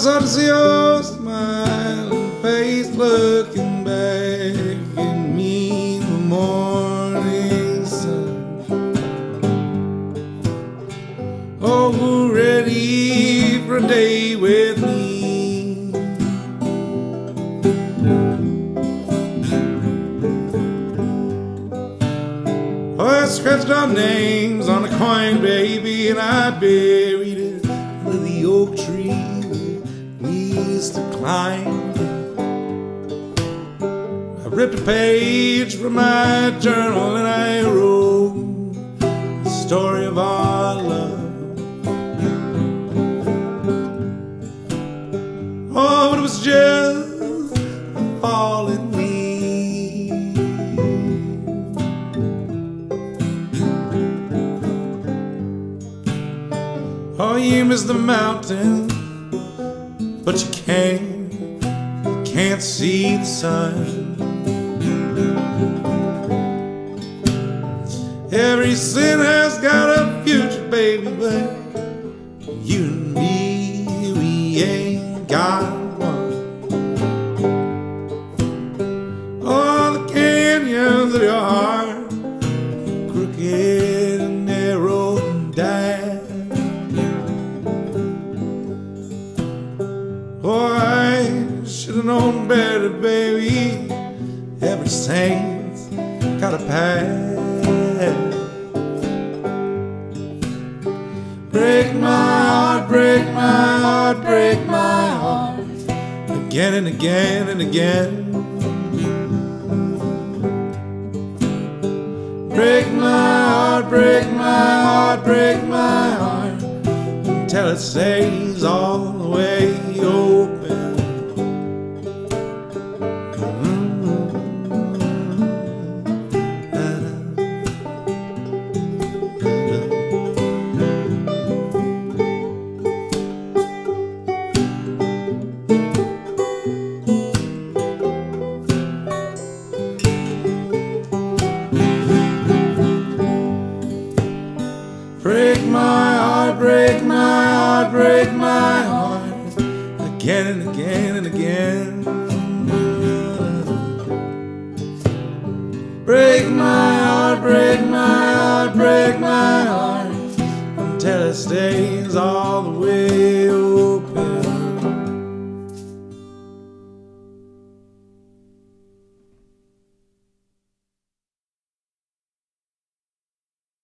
start to see your smiling face looking back at me in the morning sun. Oh, ready for a day with me. Oh, I scratched our names on a coin, baby, and I buried it under the oak tree we used to climb. I ripped a page from my journal and I wrote the story of our love. Oh, but it was just a falling leaf. Oh, you miss the mountain, but you can't see the sun. Every sin has got a future, baby, but you and me, we ain't got one. Oh, the canyons of your heart, crooked and narrow and dark. Oh, I should've known better, baby. Every saint's got a past. Break my heart, break my heart, break my heart, again and again and again. Break my heart, break my heart, break my heart, until it stays all the way open. Break my heart, break my heart, break my heart, again and again and again. Break my heart, break my heart, break my heart, until it stays